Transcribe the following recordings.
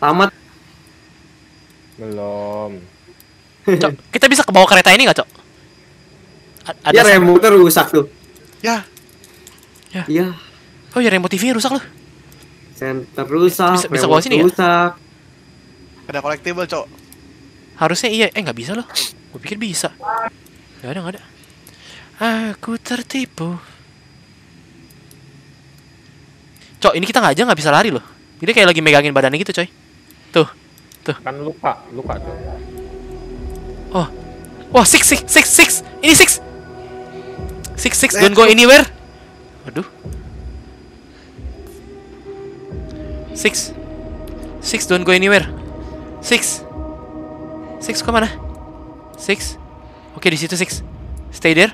Tamat. Belum. Cok, kita bisa ke bawah kereta ini nggak, Cok? Ya remote rusak tuh. Ya. Iya. Oh ya, remote TV rusak loh. Center rusak. Bisa bawa sini ya? Rusak. Ada collectible, Cok. Harusnya iya, nggak bisa loh. Gue pikir bisa. Nggak ada. Aku tertipu. Cok, ini kita nggak bisa lari loh. Jadi kayak lagi megangin badannya gitu, coy. Tuh. Kan luka tuh. Oh. Wah, six. Ini six. Six, don't go anywhere. Waduh. Six, don't go anywhere. Six kemana? Six. Oke, di situ Six. Stay there.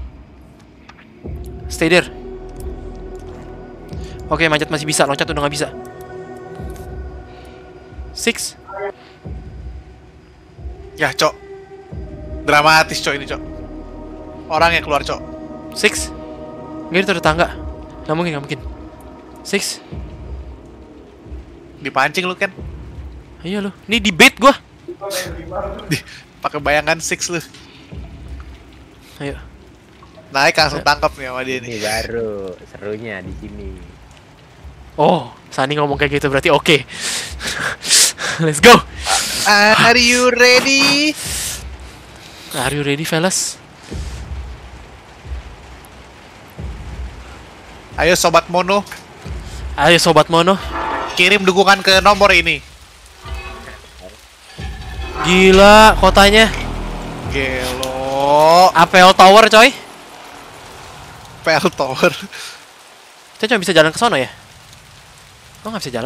Oke, manjat masih bisa, loncat udah nggak bisa. Six. Ya, Cok. Dramatis, Cok, ini, Cok. Orang yang keluar, Cok. Six. Nggak, itu ada tangga. Nggak mungkin. Six. Dipancing lu, Ken. Iya lo. Ini di bait gua. Pakai bayangan Six lu. Ayo. Naik langsung tangkap nih sama dia Ini nih. baru serunya di sini. Oh, Sani ngomong kayak gitu berarti oke. Let's go. Are you ready? Are you ready, fellas? Ayo Sobat Mono, Ayo Sobat Mono. kirim dukungan ke nomor ini. Gila kotanya. Gelo. APL Tower, coy. PL Tower. Kita cuma bisa jalan ke sono ya? Oh, nggak bisa jalan.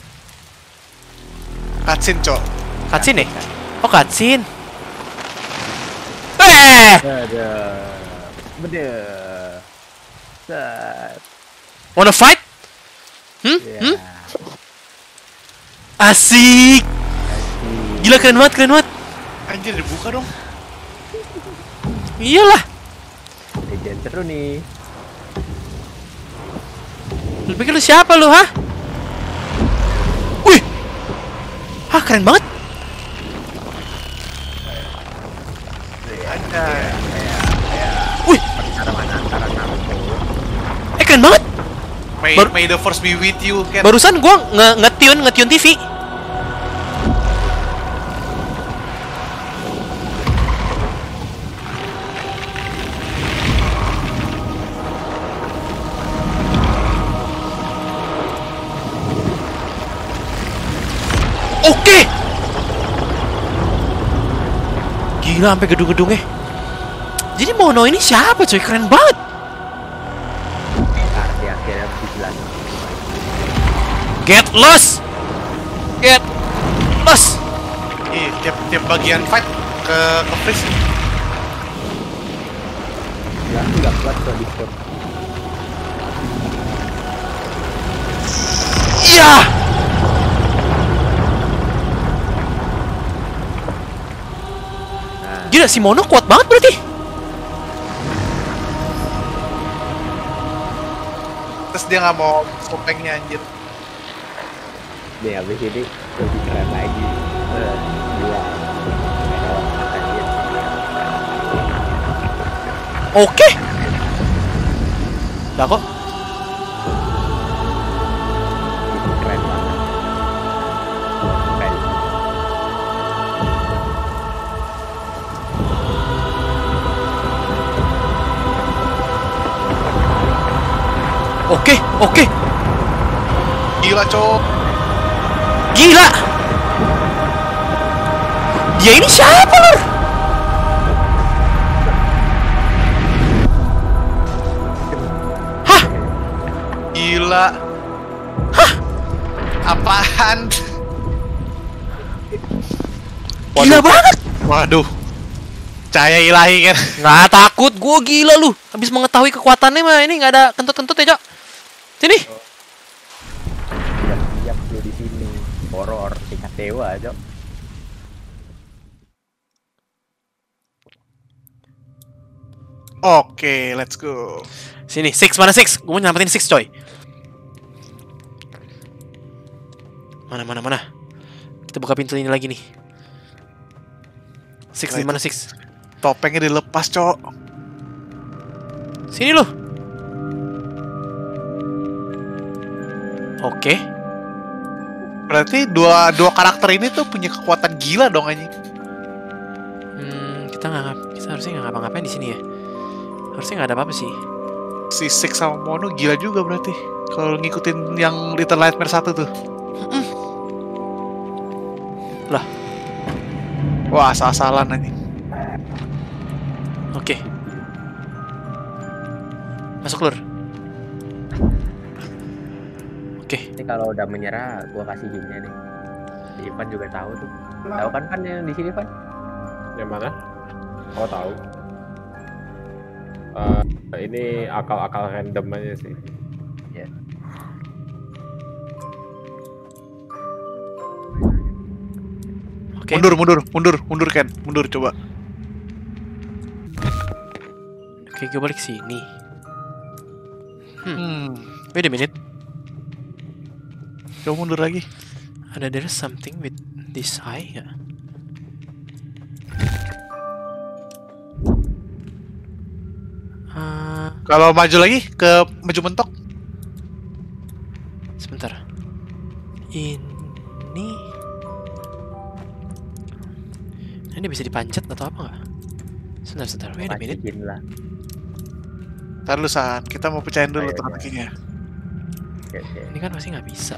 Cutscene, Cok. Cutscene ya? Oh, cutscene. Ada. Beda. Set. Wanna fight? Ya. Asik. Gila, keren banget. Anjir, dibuka dong. Iyalah. Legend seru nih. Lu pikir lu siapa lu, hah? Wih. Hah, keren banget. Anjay. Wih. Keren banget. May the force be with you, Ken. Barusan gua nge-tune TV. Oke. Gila, sampai gedung-gedungnya. Jadi Mono ini siapa, coy? Keren banget. Di akhirnya dijelas. Get lost. Tiap bagian fight ke freeze. Ya, nggak kuat tuh di spot. Iya. Gila, si Mono kuat banget berarti. Terus dia nggak mau sopengnya, anjir. Nih habis ini lebih keren lagi. Gila. Anjir. Oke. Udah kok. Itu keren banget. Keren. Oke. Gila, Cok. Gila. Dia ini siapa, Lur? Hah? Gila. Apaan? Gila banget. Waduh. Cahaya ilahi, kan. Nggak takut, gua gila lu. Habis mengetahui kekuatannya mah ini nggak ada kentut-kentut ya, Cok. Sini. Siap-siap lu di sini. Horor tingkat dewa, Cok. Oke, let's go. Sini, Six, mana Six? Gua mau nyelamatin Six, coy. Mana. Kita buka pintu ini lagi nih. Six, di mana Six? Topengnya dilepas, Cok. Sini lu. Oke. Berarti dua karakter ini tuh punya kekuatan gila dong anjing. Kita harusnya nggak ngapa-ngapain di sini ya. Harusnya nggak ada apa-apa sih. Si Six sama Mono gila juga berarti. Kalau ngikutin yang Little Nightmare 1 tuh. Lah. Wah, asal-asalan anjing. Oke. Masuk lur. Oke. Ini kalau udah menyerah, gua kasih hintnya nih. Si Ivan juga tahu tuh. Tahu kan Van yang di sini Van? Yang mana? Oh tahu. Ini akal-akal random aja sih. Ya. Oke. Mundur Ken, mundur coba. Oke, gue balik sini. Wait a minute. Coba mundur lagi. There's something with this eye ya. Kalau maju lagi ke maju mentok. Sebentar. Ini bisa dipancet atau apa nggak? Sebentar. Wait a minute. Pastiin lah. Ntar lu San, kita mau pecahin dulu Ayo, teka-tekinya. Oke. Ini kan pasti nggak bisa.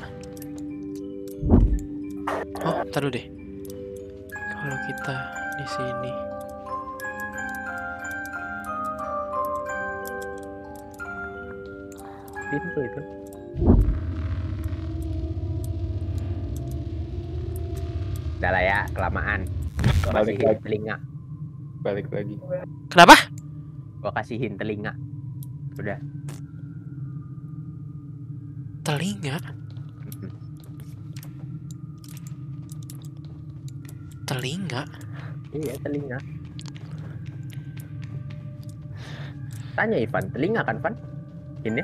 Oh, ntar dulu deh. Kalau kita di sini. Pintu itu. Udah lah ya, kelamaan. Gua Balik kasihin lagi. telinga. Balik lagi. Kenapa? Gua kasihin telinga. Udah. Telinga. Telinga. Iya, telinga. Tanya Ivan, telinga kan, Van? Ini?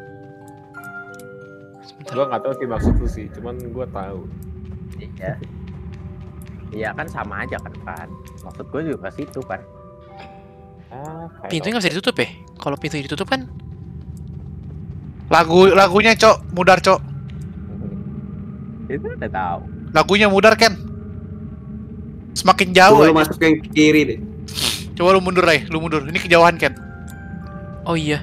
Gua nggak tahu sih maksud lu sih, cuman gua tahu. Iya. Iya kan sama aja kan, Van. Maksud gue juga ke situ, Van. Pintunya nggak bisa ditutup ya? Kalau pintu ditutup kan? Lagunya Cok, mudar Cok. Itu udah tahu. Lagunya mudar Ken. Semakin jauh Coba lu aja. masuk yang kiri deh. Coba lu mundur Ray, lu mundur. Ini kejauhan Ken. Oh iya.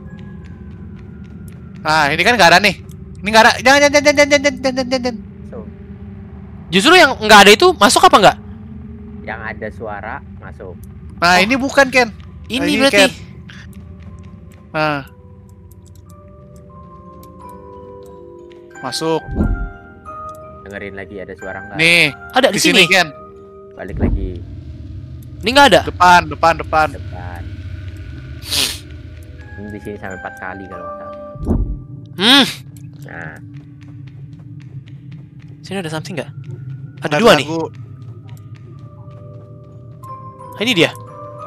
Nah, ini kan nggak ada nih. Ini nggak ada. Jangan. So, Justru yang nggak ada itu masuk apa nggak? yang ada suara masuk. Nah, ini bukan Ken. Ini Ini berarti. Ken. Nah. Masuk. Dengerin lagi ada suara nggak? Nih, Ada di sini. Ken. Balik lagi Ini nggak ada. Depan. depan. Ini di sini sampai 4 kali kalau nggak salah. Nah, Sini ada something nggak? Ada dua nih. lagu. Ah, ini dia.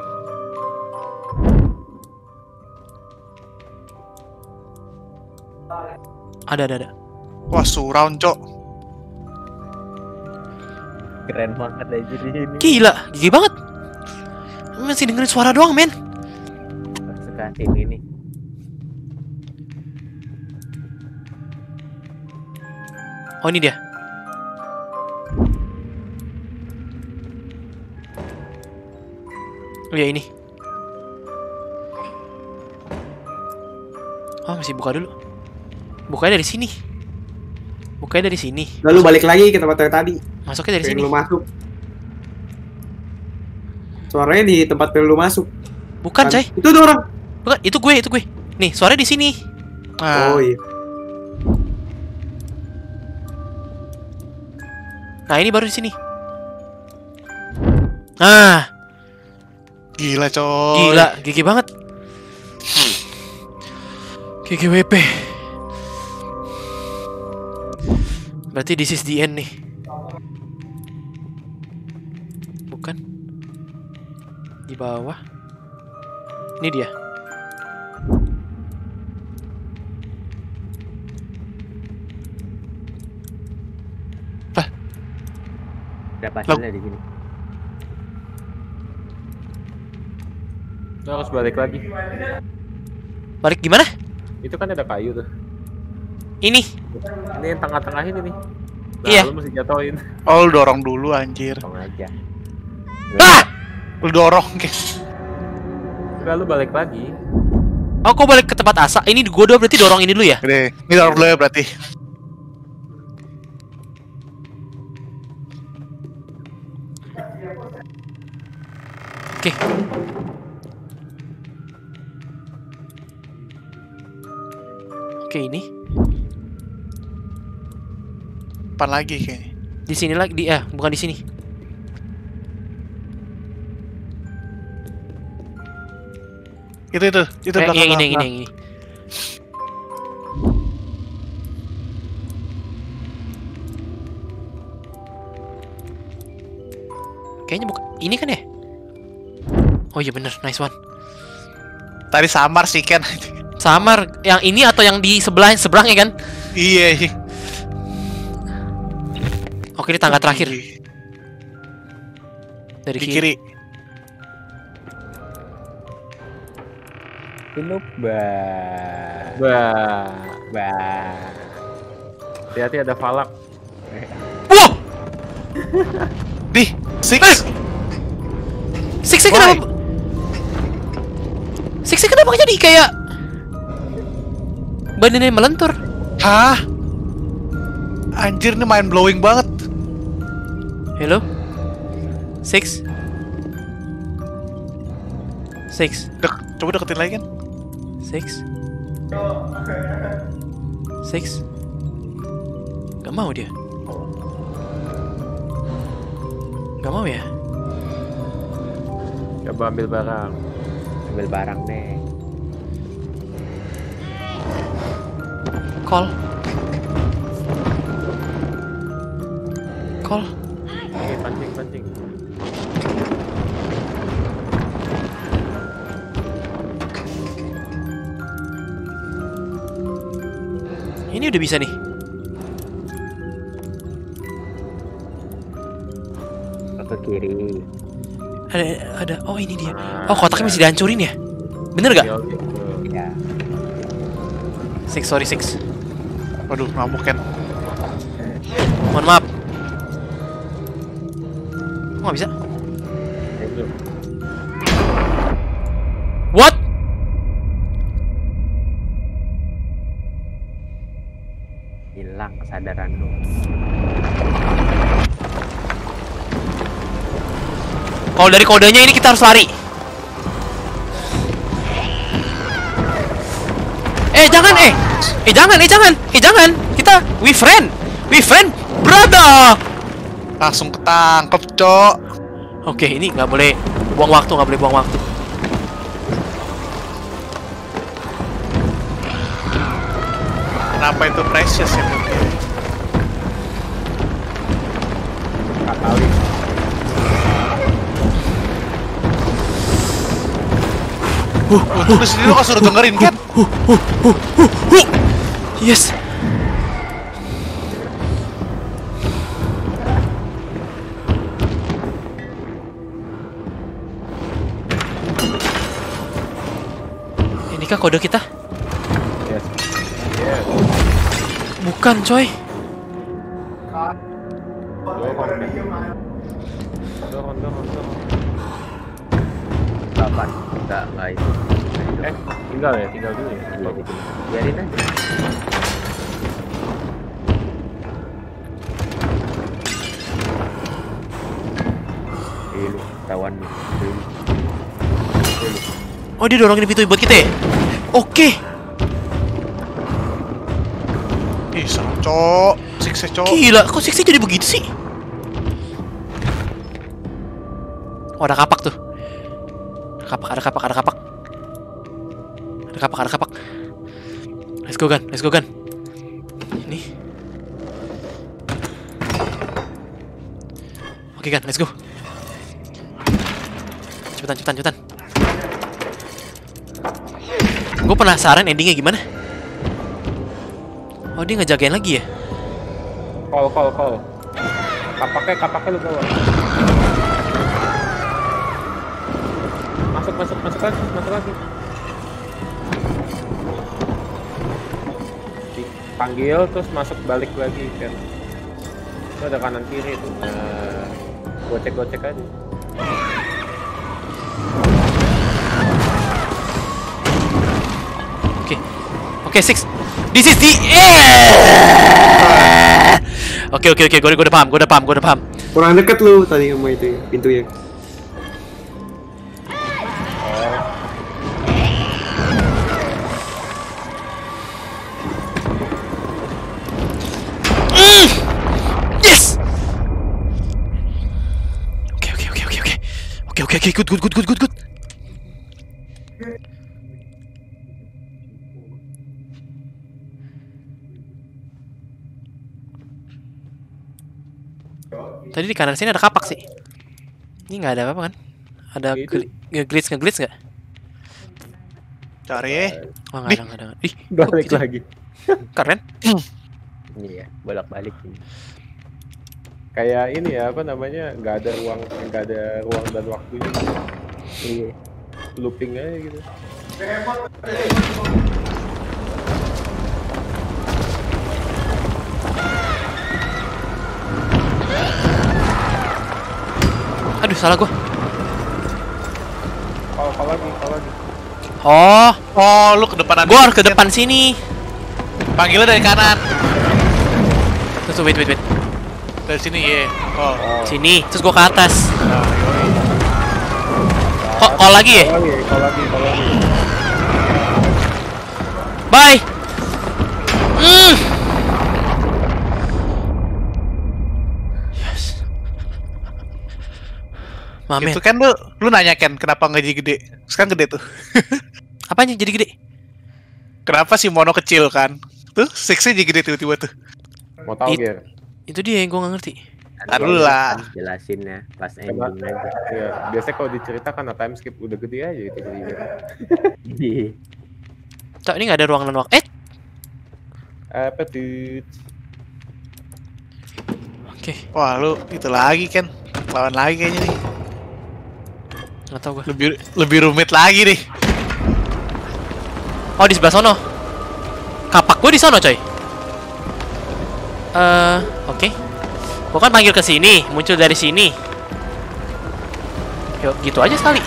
Ada. Wah, surround Cok. keren banget aja di sini. Gila, gigi banget. Masih dengerin suara doang, men. Suka ini nih. Oh, ini dia. Oh ya, ini. Oh, masih buka dulu. Bukanya dari sini. Bukanya dari sini. Lalu balik lagi ke tempat yang tadi. Masuknya dari Yang sini. lu masuk. Suaranya di tempat yang lu masuk. Bukan, coy. Itu ada orang. Bukan, itu gue. Nih, suaranya di sini. Nah, Oh iya. Nah, ini baru di sini. Ah, gila Cok. gila, gigi banget. GGWP. Berarti this is the end nih. Bukan. Di bawah. Ini dia. hasilnya di sini. Lu harus balik lagi. Balik gimana? Itu kan ada kayu tuh. Ini. Ini yang tengah-tengah ini nih. Nah, Iya. lu mesti jatuhin. Oh, lu dorong dulu anjir. Tong aja. Ah! Lu dorong, guys. Enggak, lu balik lagi. Oh, kok balik ke tempat asa? Ini gua berarti dorong ini dulu ya? Gede. Ini dorong dulu ya berarti. Oke. Oke, ini. Depan lagi kayaknya. Di sini lagi, bukan di sini. Itu belakang. Yang ini. Kayaknya bukan ini kan ya? Oh iya bener, nice one. Tadi samar sih Ken. Samar, yang ini atau yang di seberang ya kan? Iya. Oke, ini tangga terakhir dari Di kiri. kiri. Pinuk bah. Hati-hati ada falak. Wow! Di, Six. Six kenapa? Six kenapa jadi kayak badannya melentur? Hah? Anjir, ini mind blowing banget. Hello? Six? Coba deketin lagi kan. Six? Gak mau dia. Gak mau ya? Coba ambil barang. Ambil barang nih. Call. Ini pancing. Ini udah bisa nih. Ke kiri. Ada. Oh ini dia. Oh kotaknya masih dihancurin ya? Bener gak? Ya. Sorry Six. Waduh, ngamuk Ken. Mohon maaf. Kok gak bisa? What? Hilang kesadaran lu. Kalau dari kodenya ini kita harus lari. Jangan. Kita we friend, brother. Langsung ketangkep, Cok. Oke, ini nggak boleh buang waktu. Kenapa itu precious ya? Kali. Lu di sini lu kan suruh dengerin kan? Yes. Inikah kode kita? Yes. Bukan, coy. Dorong. Kapan? Enggak itu. Tinggal dulu ya. Iya, biarin aja. Lu tawan nih. Oh, dia dorongin pintu buat kita ya? Oke. Ih, seru, Cok. Six, Cok. Gila, kok Six jadi begitu sih? Oh, ada kapak tuh. Ada kapak. Let's go, Gan. Ini. Oke, Gan, let's go. Cepetan. Gue penasaran endingnya gimana. Oh, dia ngejagain lagi ya? Call. Kapaknya lu bawa. Masuk lagi. Panggil terus masuk balik lagi kan. Itu ada kanan kiri itu. Nah, gocek aja. Oke, Six. This is the Oke, gue udah paham. Kurang deket lu tadi sama itu ya, pintunya. Yes. Oke, good. Tadi di kanan sini ada kapak sih. Ini nggak ada apa-apa kan? Ada nge-glitch nggak? Cari. Oh, nggak ada. Ih, Balik gitu? lagi. Keren. Iya, bolak-balik ini. Kayak ini ya, apa namanya? Nggak ada ruang dan waktunya. Iya. Looping aja gitu. Aduh, salah gua. Kalau lagi. Oh, Lu ke depan gua harus ke depan sini. Panggilnya dari kanan. Terus wait. Dari sini ya. Oh. Sini, terus gua ke atas. Nah, yoi. Kok lagi ya? Kalau lagi. Bye. Yes. Mamen. Itu kan lu nanya Ken kenapa nggak jadi gede? Sekarang gede tuh. Apanya jadi gede? Kenapa si Mono kecil kan? Tuh, Six-nya jadi gede tiba-tiba tuh. Mau tahu It- Ger? Itu dia yang gua nggak ngerti. Ntar dulu lah. Jelasin ya pas Karena, ending aja. ya, biasanya kalau diceritakan time skip udah gede aja itu jadinya. Iya. Cok, ini nggak ada ruang dan waktu. Apa tuh? Oke, Wah, lu itu lagi Ken. Lawan lagi kayaknya nih. nggak tahu gua. Lebih rumit lagi nih. Oh, di sebelah sono. Kapak gua di sono, coy. Oke. Gua kan panggil ke sini, muncul dari sini. Yuk, gitu aja sekali.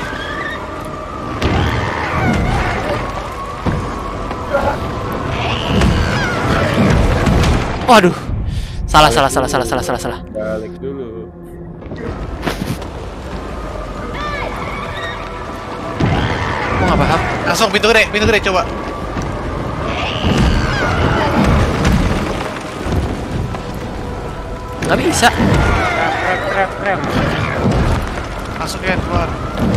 Waduh. Salah. Balik dulu. Gua nggak paham. Langsung pintu gede coba. Nggak bisa. Rep. Masuk Ken keluar.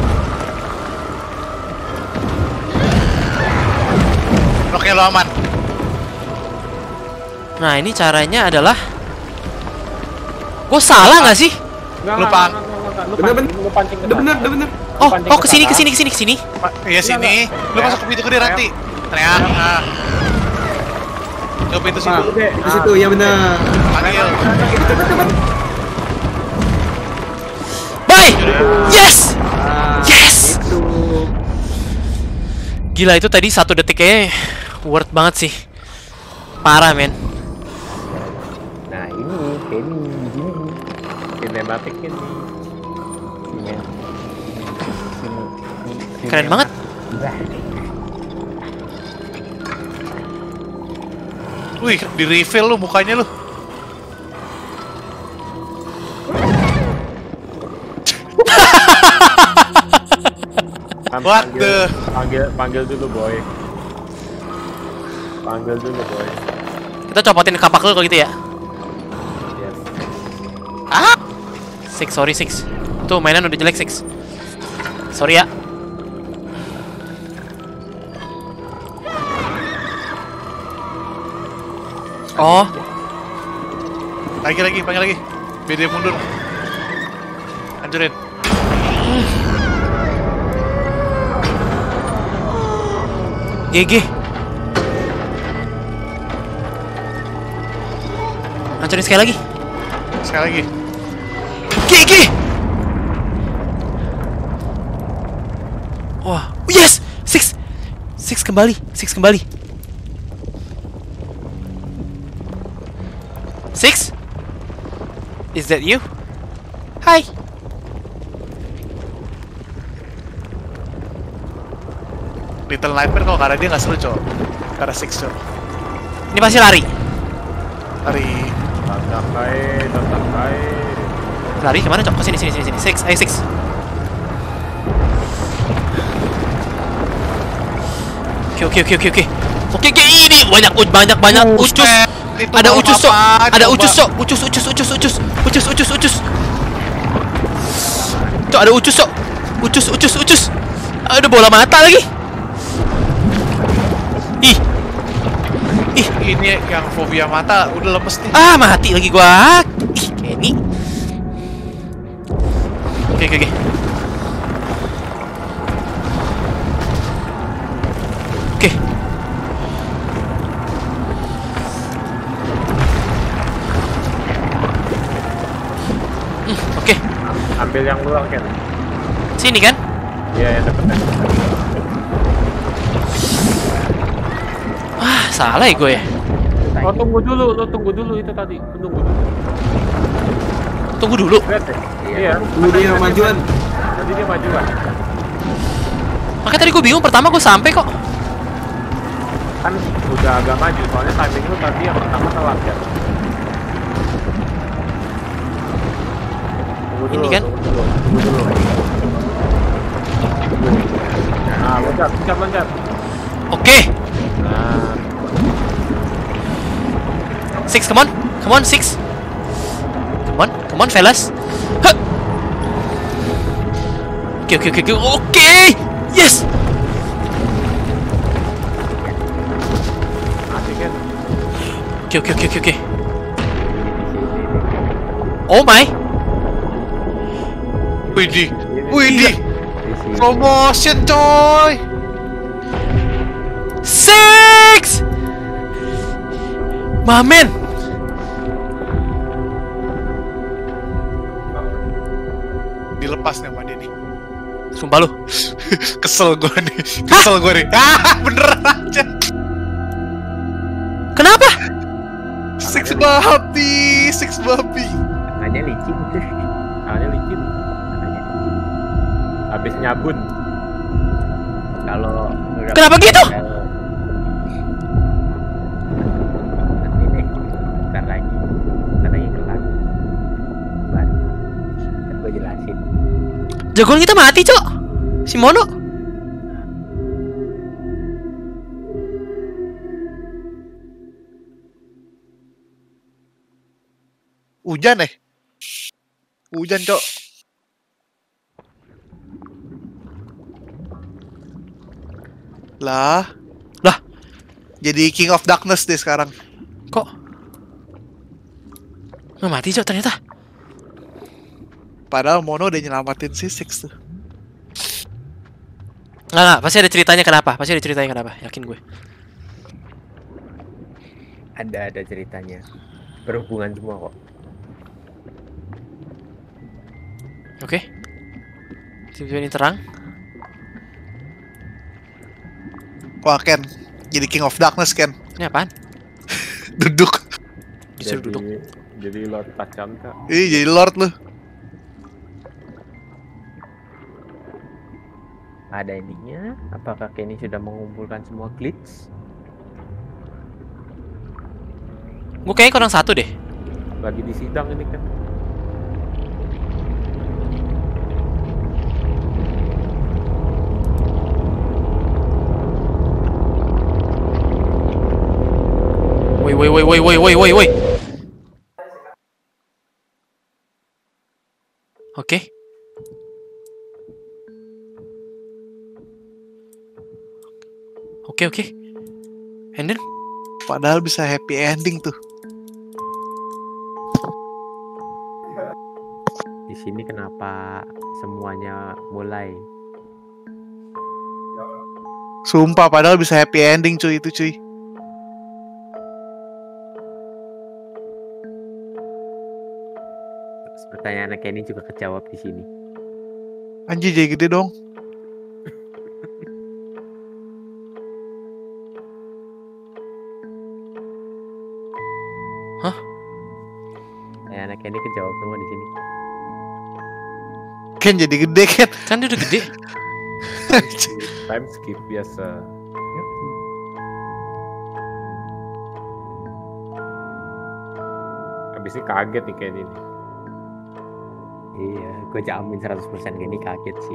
Oke, lo aman. Nah, ini caranya adalah gua salah nggak sih? Lupa. Lu pancing ke Udah sana. bener. Oh, kesini. Iya sini. Lu masuk ke pintu gede nanti. Teriak. Nah. Ke pintu situ. Di situ ya bener. Panggil. Bye. Yes. Yes. Itu. Gila, itu tadi 1 detiknya worth banget sih. Parah, men. Nah, ini begini. Sinematik ini. Keren banget. Wih, di refill lu mukanya lu. What the? Panggil dulu boy. Kita copotin kapak dulu kalau gitu ya. Yes. Ah? Sorry, Six. Tuh, mainan udah jelek, Six. Sorry ya. Oh, Panggil lagi. Biar dia mundur. Hancurin. GG. Hancurin sekali lagi. Sekali lagi. Ki. Wah, yes, Six kembali. Six, is that you? Hai. Little Nightmare kalau nggak ada dia nggak seru cowok. Karena Six cowok. Ini pasti lari. Datang kai. Lari kemana cok? Ke sini. Six, ayo Six. Oke. Oke, ini banyak ucus. Ada ucus cok. Ada ucus cok. Ucus. Cok, ada ucus cok. Ucus. Ada bola mata lagi. Ih. Ini yang fobia mata udah lemes nih. Ah, mati lagi gua. Ih, Kenny. Oke. Oke. Ambil yang luar kan. Sini kan? Iya, yang deket. Wah, salah ya gue ya. Oh, tunggu dulu itu tadi. Tunggu dulu. Lihat deh. Iya. Dia majuan. Tadi dia majuan. Makanya tadi gue bingung, pertama gue sampai kok. Kan udah agak maju, soalnya timing lu tadi yang pertama telat kan. Tunggu Ini kan? Tunggu dulu. Nah, loncat. Oke. Nah, Six, come on, Six. Come on, fellas. Huh. Oke. Yes. asik kan? Oke. Oh my. Widih. Di sini. Promotion coy. Six. Mamen. Dilepas nih sama dia nih. Sumpah lu. Kesel gue nih. Beneran aja. Kenapa? Six babi. Tangannya licin. Habis nyabun. Kalau udah Kenapa gitu? Nanti nih, bentar lagi kelar. Baru gue jelasin. Jagoan kita mati, Cok. Si Mono. Hujan cok. Lah. Jadi King of Darkness deh sekarang. Kok? Nggak mati, Cok, ternyata. Padahal Mono udah nyelamatin si Six tuh. Nggak, pasti ada ceritanya kenapa. Yakin gue. Ada ceritanya. Berhubungan semua kok. Oke. Tiba-tiba ini terang. Wah Ken, jadi King of Darkness Ken. Ini apaan? Duduk. Disuruh duduk. Jadi Lord Tachanka. Ih jadi Lord lu. Ada endingnya? Apakah Kenny sudah mengumpulkan semua glitch? Gue kayaknya kurang satu deh. Lagi di sidang ini kan. Woi. Oke. And then? Padahal bisa happy ending tuh. Di sini kenapa semuanya mulai? Sumpah padahal bisa happy ending cuy itu cuy. pertanyaan Kenny juga kejawab di sini. Anjir jadi gede dong. Pertanyaan Kenny kejawab semua di sini. Ken jadi gede Ken. Kan dia udah gede. Time skip biasa. Abis ini kaget nih kayak ini. Iya, gue jamin 100% Kenny kaget sih.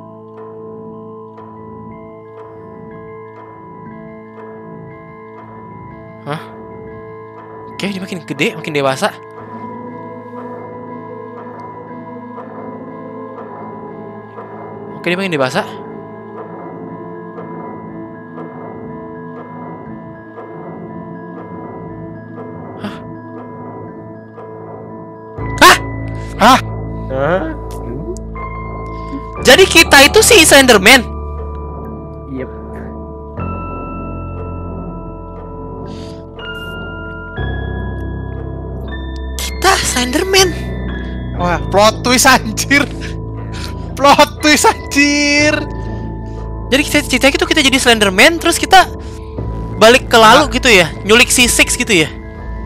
Oke, dia makin gede, makin dewasa. Oke, dia makin dewasa. Hah? Jadi kita itu si Slenderman. Yep. Kita Slenderman. Wah, plot twist anjir. Plot twist anjir. Jadi kita itu kita jadi Slenderman, terus kita balik ke lalu gitu ya, nyulik si Six gitu ya.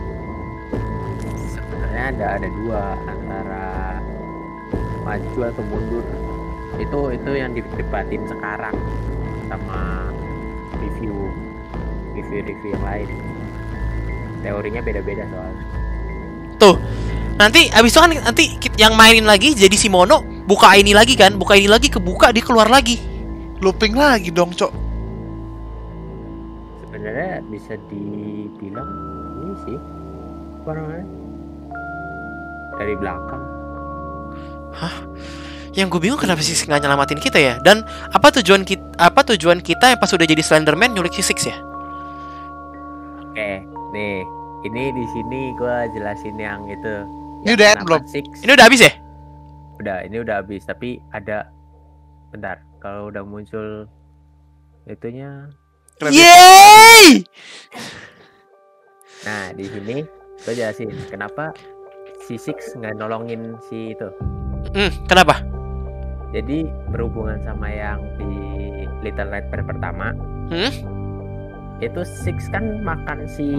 Sebenarnya ada dua, antara maju atau mundur. Itu yang didebatin sekarang sama review yang lain. Teorinya beda-beda soalnya. Tuh. Nanti abis itu kan nanti yang mainin lagi jadi si Mono, buka ini lagi kan, buka ini lagi, kebuka, dia keluar lagi. Looping lagi dong, Cok. Sebenarnya bisa dibilang ini sih apa namanya, dari belakang. Hah? Yang gue bingung kenapa si Six nggak nyelamatin kita ya? Dan apa tujuan kita yang pas udah jadi Slenderman nyulik si Six ya? Oke, nih ini di sini gue jelasin yang itu. Ini yang udah end kenapa belum? Six. Ini udah habis ya? Udah, ini udah habis, tapi ada, bentar, kalau udah muncul itunya. Yeay! Nah, di sini gue jelasin kenapa si Six nggak nolongin si itu. Kenapa? Jadi berhubungan sama yang di Little Nightmares pertama, itu Six kan makan si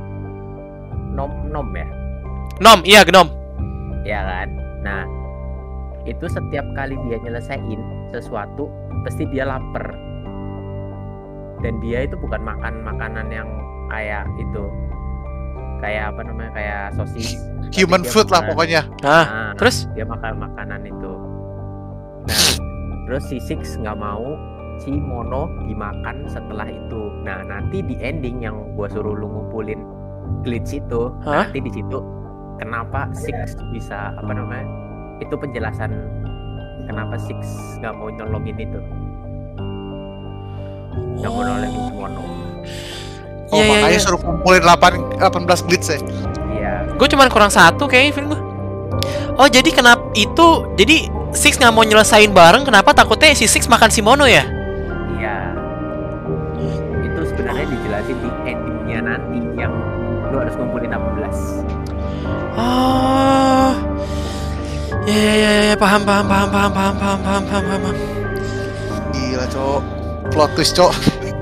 Nom ya, Nom, iya Gnom. ya kan? Nah, itu setiap kali dia nyelesain sesuatu, pasti dia lapar. Dan dia itu bukan makan makanan yang kayak itu, kayak apa namanya, kayak sosis. Human food lah pokoknya. Nah, terus? Dia makan makanan itu. Nah, terus si Six nggak mau si Mono dimakan setelah itu. Nah, nanti di ending yang gua suruh lu ngumpulin glitch itu, nanti di situ kenapa Six bisa apa namanya? Itu penjelasan kenapa Six nggak mau nyolongin itu. Nggak mau nolongin si Mono. Oh, makanya suruh kumpulin 18 glitch ya. Iya. Gue cuman kurang satu kayaknya film gue. Oh, jadi kenapa itu? Jadi Six nggak mau nyelesain bareng, kenapa? Takutnya si Six makan si Mono ya? Iya. Itu sebenarnya dijelasin di endingnya nanti, yang lu harus ngumpulin 16. Oh. Ya, paham. Gila, Cok. Plot twist, Cok.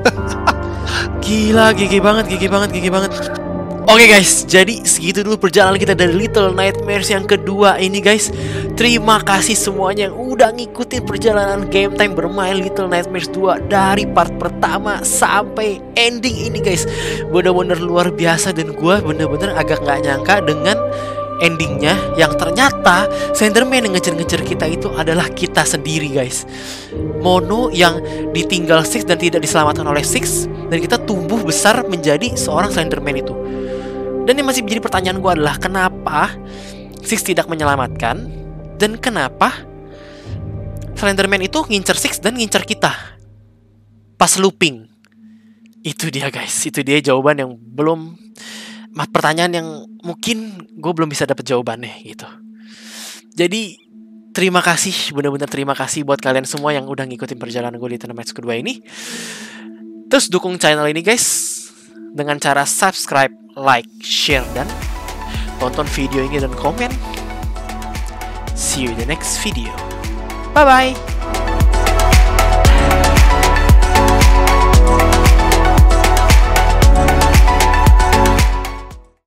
Gila, gigi banget. Oke guys, jadi segitu dulu perjalanan kita dari Little Nightmares yang kedua ini guys. Terima kasih semuanya yang udah ngikutin perjalanan Game Time bermain Little Nightmares 2 dari part pertama sampai ending ini guys. Bener-bener luar biasa, dan gue bener-bener agak gak nyangka dengan endingnya yang ternyata Slenderman yang ngejar-ngejar kita itu adalah kita sendiri guys. Mono yang ditinggal Six dan tidak diselamatkan oleh Six, dan kita tumbuh besar menjadi seorang Slenderman itu. Dan yang masih menjadi pertanyaan gue adalah kenapa Six tidak menyelamatkan, dan kenapa Slenderman itu ngincer Six dan ngincer kita pas looping. Itu dia guys, itu dia jawaban yang belum, pertanyaan yang mungkin gue belum bisa dapat jawabannya gitu. Jadi terima kasih, benar-benar terima kasih buat kalian semua yang udah ngikutin perjalanan gue di Little Nightmares kedua ini. Terus dukung channel ini guys dengan cara subscribe, like, share, dan tonton video ini dan komen. See you in the next video. Bye bye.